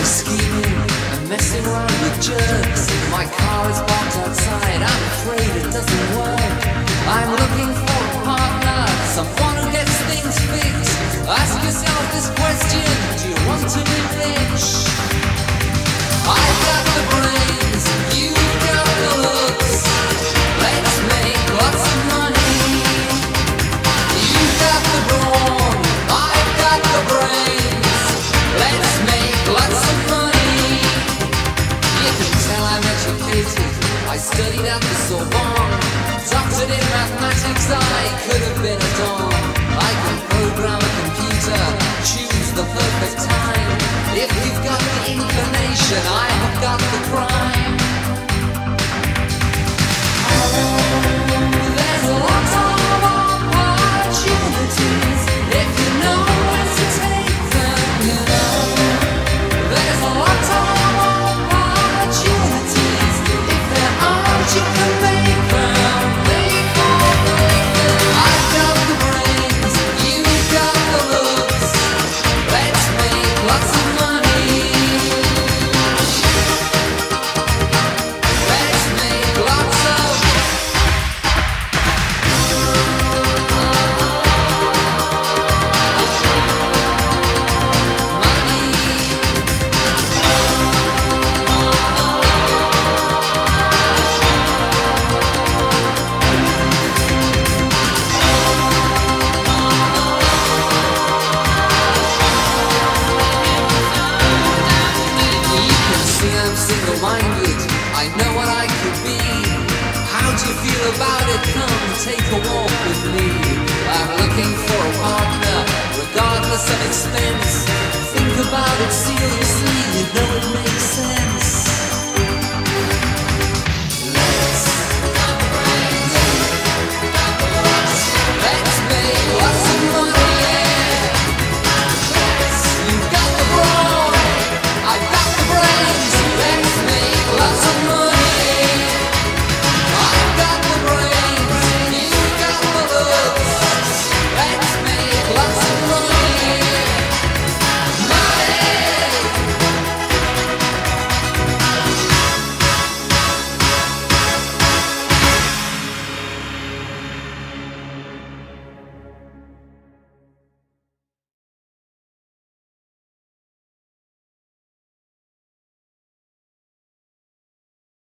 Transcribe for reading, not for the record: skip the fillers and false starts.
scheming and messing around with jerks. My car is parked outside, I'm afraid it doesn't work. I'm looking for a partner, someone who gets things fixed. Ask yourself this question, do you want to be rich? I've got the brains, you've got the looks. Let's make lots of money. You've got the brawn, I've got the brains. Let's make lots of money. You can tell I'm educated, I studied at the Sorbonne. Doctored in mathematics, I could have been a don. I can program a computer, choose the perfect time. If you've got the inclination, I have got the crime. There's a lot of opportunities if you know where to take them, you know. There's a lot of opportunities. If there aren't, you can make them. I've got the brains, you've got the looks. Let's make lots of money. Let's make lots of money. Single-minded, I know what I could be. How do you feel about it? Come take a walk with me. I'm looking for a partner, regardless of expense. Think about it seriously, you know it